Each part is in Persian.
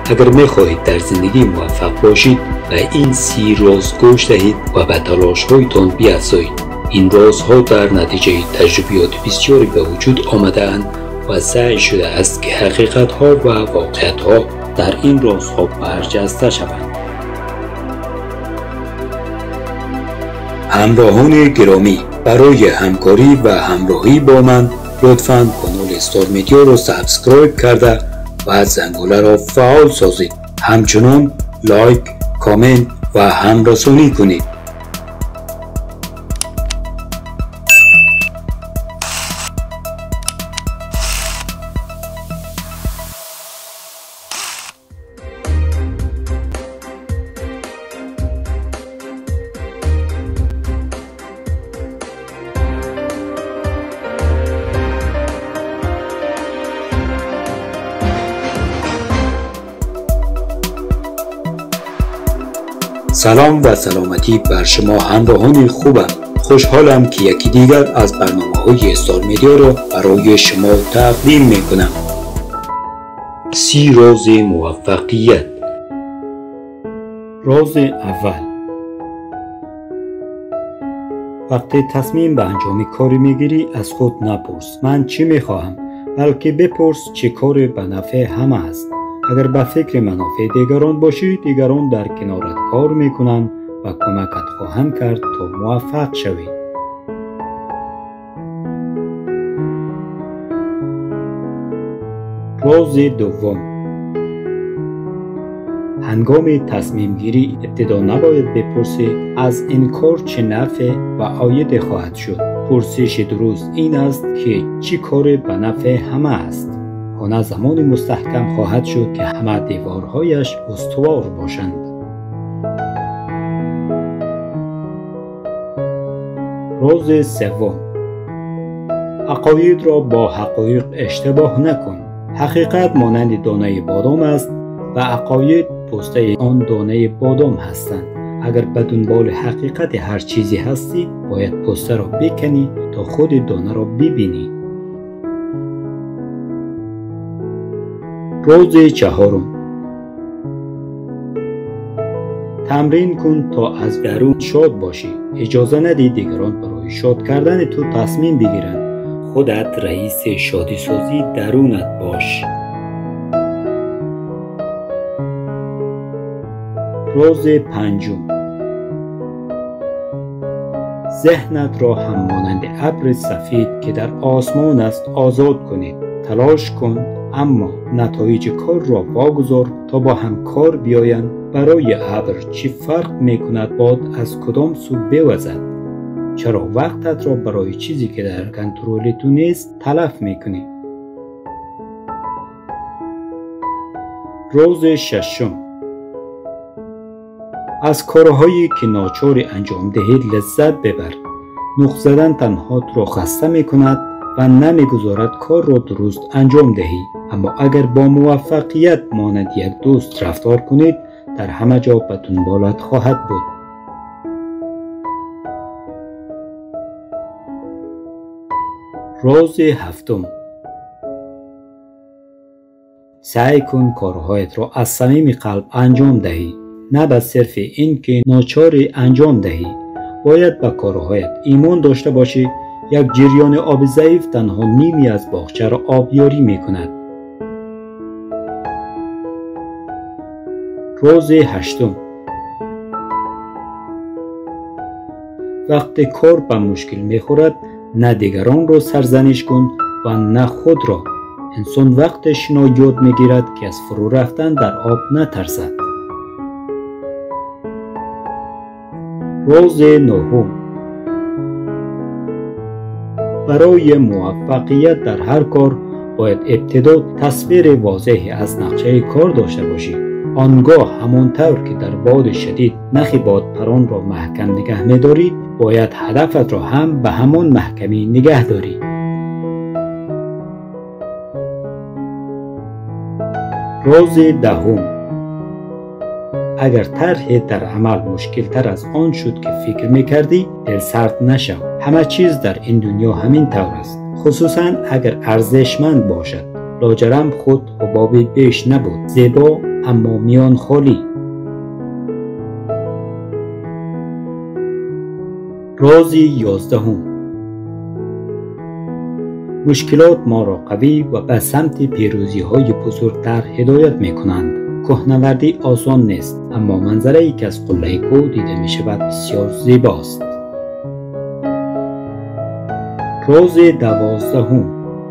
اگر می‌خواهید در زندگی موفق باشید به این 30 راز گوش دهید و به تلاش‌هایتان بیفزایید. این رازها در نتیجه تجربیات بسیاری به وجود آمده‌اند و سعی شده است که حقیقت‌ها و واقعیت‌ها در این رازها برجسته شوند. همراهان گرامی، برای همکاری و همراهی با من لطفاً کانال استار مدیا را سابسکرایب کرده و زنگوله را فعال سازید. همچنان لایک، کامنت و همرسانی کنید. سلام و سلامتی بر شما همراهان خوبم. خوشحالم که یکی دیگر از برنامه‌های استار مدیا را برای شما تقدیم می‌کنم. 30 راز موفقیت. راز اول: وقتی تصمیم به انجام کاری میگیری از خود نپرس من چی میخواهم، بلکه بپرس چه کاری به نفع همه است. اگر به فکر منافع دیگران باشی، دیگران در کنارت کار میکنند و کمکت خواهند کرد تا موفق شوی. راز دوم: هنگام تصمیم گیری ابتدا نباید بپرسی از این کار چه نفع و عاید خواهد شد. پرسش درست این است که چه کاری به نفع همه است. خانه زمان مستحکم خواهد شد که همه دیوارهایش استوار باشند. راز سوم: عقاید را با حقایق اشتباه نکن. حقیقت مانند دانه بادام است و عقاید پوسته آن دانه بادام هستند. اگر به دنبال حقیقت هر چیزی هستی، باید پوسته را بکنی تا خود دانه را ببینی. راز چهارم: تمرین کن تا از درون شاد باشی. اجازه ندی دیگران برای شاد کردن تو تصمیم بگیرند. خودت رئیس شادی سازی درونت باش. راز پنجم: ذهنت را هم مانند ابر سفید که در آسمان است آزاد کنید. تلاش کن اما نتایج کار را واگذار تا با هم کار بیایند. برای ابر چی فرق میکند باد از کدام سو بوزد؟ چرا وقتت را برای چیزی که در کنترل تو نیست تلف میکنی؟ راز ششم: از کارهایی که ناچاری انجام دهی لذت ببر. نخ زدن تنها تو را خسته میکند و نمیگذارد کار را درست انجام دهی. اما اگر با موفقیت مانند یک دوست رفتار کنید، در همه جا به دنبالت خواهد بود. راز هفتم: سعی کن کارهایت را از صمیم قلب انجام دهی، نه به صرف این که ناچاری انجام دهی. باید به کارهایت ایمان داشته باشی. یک جریان آب ضعیف تنها نیمی از باغچه را آبیاری می کند. راز هشتم: وقتی کار به مشکل می خورد، نه دیگران را سرزنش کن و نه خود را. انسان وقتش یاد می گیرد که از فرو رفتن در آب نترسد. راز نهم: برای موفقیت در هر کار باید ابتدا تصویر واضحی از نقشه کار داشته باشی. آنگاه همانطور که در باد شدید نخ بادپران را محکم نگه می‌داری، باید هدفت را هم به همان محکمی نگه داری. راز دهم: اگر طرح در عمل مشکل تر از آن شد که فکر میکردی، دل سرد نشو. همه چیز در این دنیا همین طور است، خصوصا اگر ارزشمند باشد. لاجرم خود حبابی بیش نبود، زیبا اما میان خالی. راز 11. مشکلات ما را قوی و به سمت پیروزی های بزرگتر هدایت می کنند. کوهنوردی آسان نیست، اما منظره‌ای که از قله کوه دیده می شود بسیار زیباست. راز 12.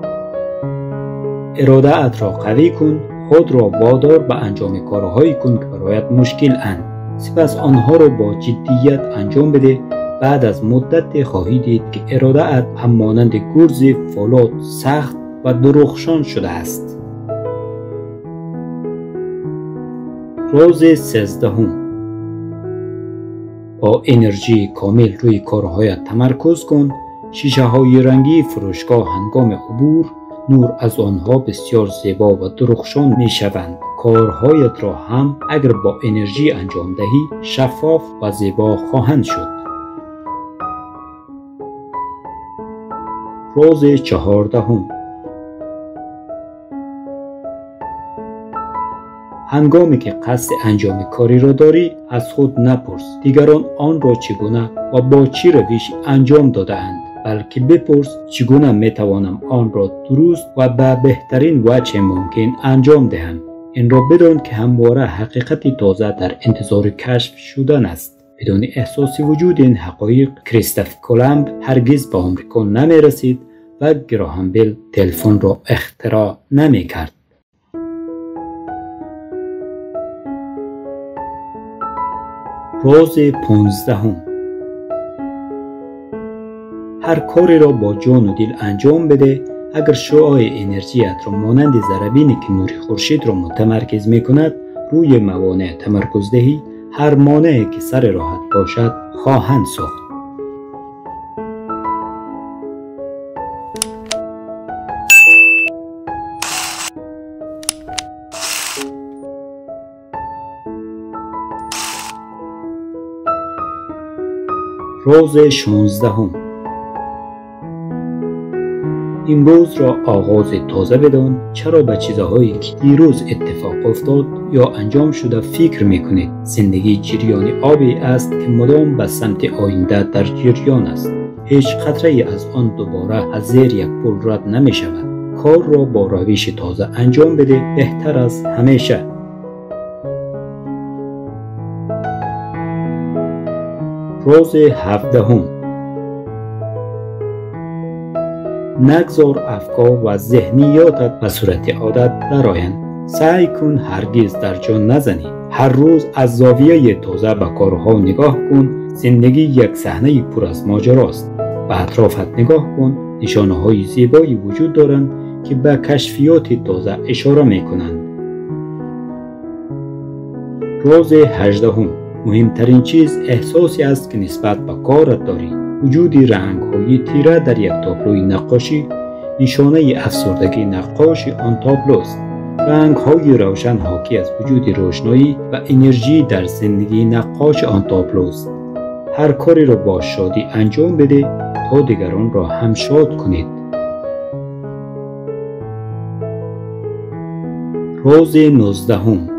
اراده ات را قوی کن، خود را وادار به انجام کارهایی کن که برایت مشکل اند. سپس آنها را با جدیت انجام بده. بعد از مدت خواهی دید که اراده ات هم مانند گرز فولاد سخت و درخشان شده است. راز 13. با انرژی کامل روی کارهایت تمرکز کن. شیشه های رنگی فروشگاه هنگام عبور نور از آنها بسیار زیبا و درخشان می شوند. کارهایت را هم اگر با انرژی انجام دهی شفاف و زیبا خواهند شد. راز 14. هنگامی که قصد انجام کاری را داری از خود نپرس دیگران آن را چگونه و با چه روشی انجام داده اند، بلکه بپرس چگونه می توانم آن را درست و به بهترین وجه ممکن انجام دهم. این را بدان که همواره حقیقت تازه در انتظار کشف شدن است. بدون احساس وجود این حقایق کریستوف کولومب هرگز به آمریکا نمی رسید و گراهام بل تلفن را اختراع نمی کرد. راز 15. هر کاری را با جان و دل انجام بده. اگر شعاع انرژیت را مانند ضربینی که نور خورشید را متمرکز می کند روی موانع تمرکز دهی، هر مانعی که سر راهت باشد خواهند ساخت. راز 16. امروز را آغاز تازه بدان. چرا به چیزهایی که دیروز اتفاق افتاد یا انجام شده فکر میکنید؟ زندگی جریان آبی است که مدام به سمت آینده در جریان است. هیچ خطره از آن دوباره از زیر یک پل رد نمی شود. کار را با روش تازه انجام بده، بهتر از همیشه. راز 17. نگذار افکار و ذهنیاتت به صورت عادت درآیند. سعی کن هرگز در جا نزنی. هر روز از زاویه تازه به کارها نگاه کن. زندگی یک صحنه پر از ماجراست. به اطرافت نگاه کن. نشانه‌های زیبایی وجود دارند که به کشفیات تازه اشاره می‌کنند. راز 18. مهمترین چیز احساسی است که نسبت به کارت داری. وجود رنگ‌های تیره در یک تابلوی نقاشی نشانه افسردگی نقاش آن تابلوست. رنگ‌های روشن حاکی از وجود روشنایی و انرژی در زندگی نقاش آن تابلوست. هر کاری را با شادی انجام بده تا دیگران را هم شاد کنید. راز 19.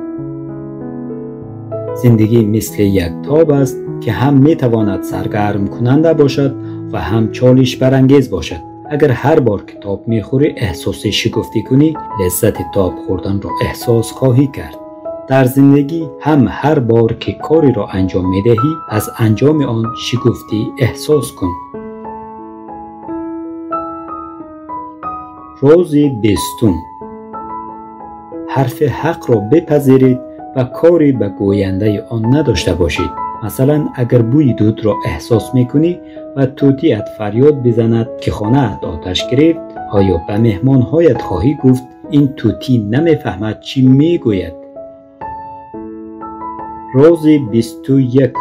زندگی مثل یک تاب است که هم میتواند سرگرم کننده باشد و هم چالش برانگیز باشد. اگر هر بار که تاب میخوری احساس شگفتی کنی، لذت تاب خوردن را احساس خواهی کرد. در زندگی هم هر بار که کاری را انجام میدهی از انجام آن شگفتی احساس کن. راز 20. حرف حق را بپذیرید و کاری به گوینده آن نداشته باشید. مثلا اگر بوی دود را احساس میکنی و طوطیت فریاد بزند که خانه‌ات آتش گرفت، آیا به مهمانهایت خواهی گفت این طوطی نمیفهمد چی میگوید؟ راز 21.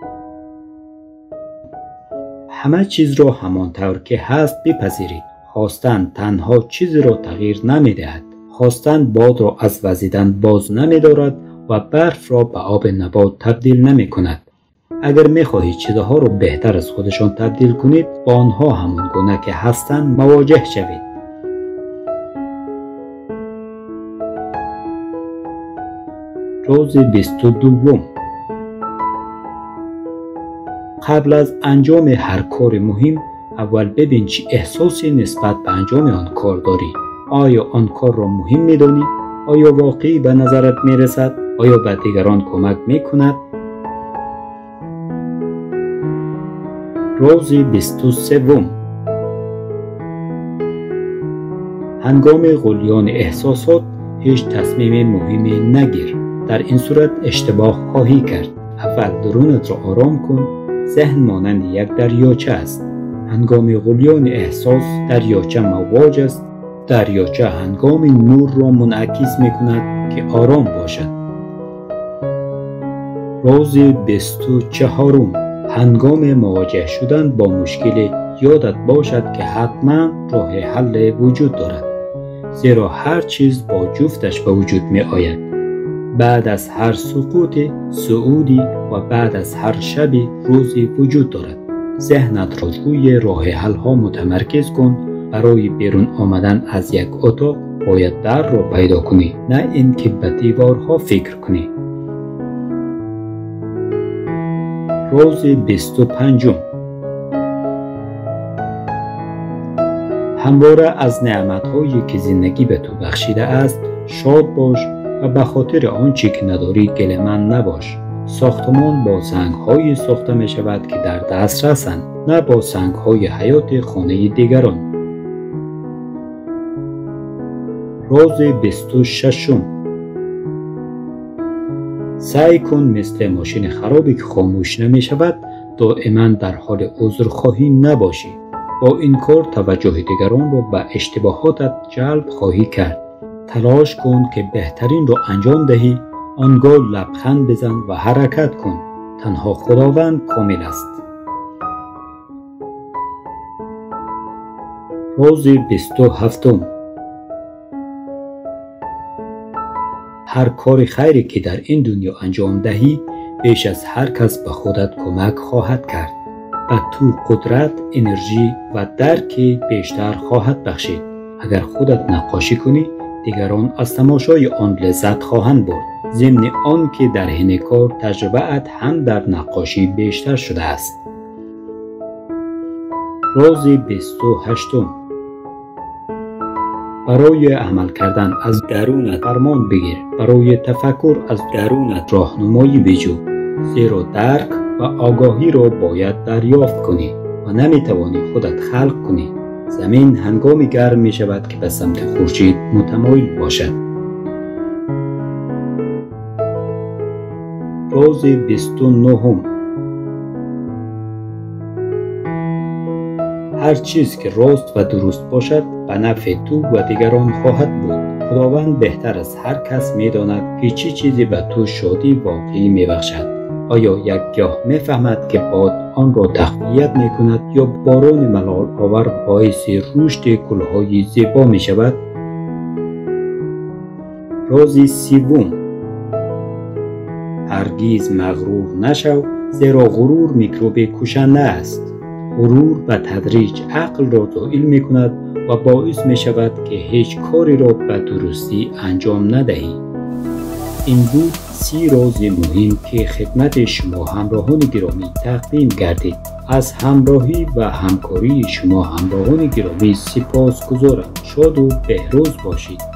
همه چیز را همانطور که هست بپذیرید. خواستن تنها چیزی را تغییر نمیدهد. خواستن باد را از وزیدن باز نمی‌دارد و برف را به آب نبات تبدیل نمی کند. اگر می خواهید چیزها را بهتر از خودشان تبدیل کنید، با آنها همان گونه که هستند مواجه شوید. روز 22. قبل از انجام هر کار مهم اول ببین چه احساسی نسبت به انجام آن کار داری. آیا آن کار را مهم می‌دانی؟ آیا واقعی به نظرت می‌رسد؟ آیا به دیگران کمک می‌کند؟ روز 23. هنگام غلیان احساسات هیچ تصمیم مهمی نگیر. در این صورت اشتباه خواهی کرد. اول درونت را آرام کن. ذهن مانند یک دریاچه است. هنگام غلیان احساس دریاچه مواج است. دریاچه هنگام نور را منعکس می کند که آرام باشد. روز 24. هنگام مواجه شدن با مشکل یادت باشد که حتما راه حل وجود دارد. زیرا هر چیز با جفتش به وجود می آید. بعد از هر سقوط صعودی و بعد از هر شبی روزی وجود دارد. ذهنت را روی راه حل ها متمرکز کن. برای بیرون آمدن از یک اتاق باید در را پیدا کنی، نه اینکه به دیوارها فکر کنی. روز 25. همواره از نعمت‌هایی که زندگی به تو بخشیده است شاد باش و به خاطر آنچه که نداری گله‌مند نباش. ساختمان با سنگ‌هایی ساخته می شود که در دسترسند، نه با سنگ‌های حیات خانه دیگران. روز 26. سعی کن مثل ماشین خرابی که خاموش نمی شود دائما در حال عذرخواهی نباشی. با این کار توجه دیگران را به اشتباهاتت جلب خواهی کرد. تلاش کن که بهترین را انجام دهی. آنگاه لبخند بزن و حرکت کن. تنها خداوند کامل است. روز 27. هر کار خیری که در این دنیا انجام دهی بیش از هر کس به خودت کمک خواهد کرد. به تو قدرت، انرژی و درک بیشتر خواهد بخشید. اگر خودت نقاشی کنی دیگران از تماشای آن لذت خواهند برد. ضمن آن که در حین کار تجربه‌ات هم در نقاشی بیشتر شده است. روز 28. برای عمل کردن از درونت فرمان بگیر. برای تفکر از درونت راهنمایی بجو. زیرا درک و آگاهی را باید دریافت کنی و نمیتوانی خودت خلق کنی. زمین هنگامی گرم می شود که به سمت خورشید متمایل باشد. روز 29. هر چیز که راست و درست باشد به نفع تو و دیگران خواهد بود. خداوند بهتر از هر کس می داند که چه چیزی به تو شادی واقعی می بخشد. آیا یک گیاه می فهمد که باد آن را تقویت می کند یا باران ملال آور باعث رشد گلهای زیبا می شود؟ روز 30. هرگز مغرور نشو، زیرا غرور میکروب کشنده است. غرور به تدریج عقل را زائل می کند و باعث می شود که هیچ کاری را به درستی انجام ندهی. این بود 30 راز مهم که خدمت شما همراهان گرامی تقدیم گردید. از همراهی و همکاری شما همراهان گرامی سپاسگزارم. شاد و بهروز باشید.